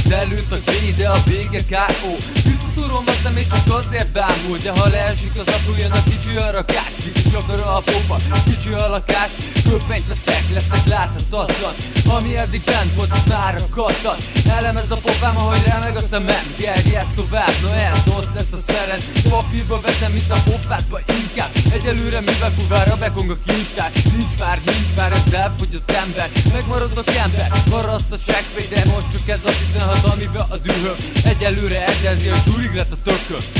előtt a G, de a vége K.O. Visszaszúrom a szemét, csak azért bámul, de ha leesik az apu, jön a kicsi a rakás. Kicsi akar a pofa, kicsi a lakás. Köpenyt veszek, leszek láthatatlan, ami eddig bent volt, és már akadtan. Elemezd a pofám, ahogy remeg a szemem. Gerjesz tovább, na ez ott lesz a szeren. Papírba vetem, mint a pofádba inkább. Egyelőre mivel kurvára bekong a kincstár. Nincs már ez elfogyott ember. Megmaradok ember, maradt a seggfej, de most csak ez a 16, amiben a dühöm. Egyelőre ez jelzi, hogy csúrig lett a tököm.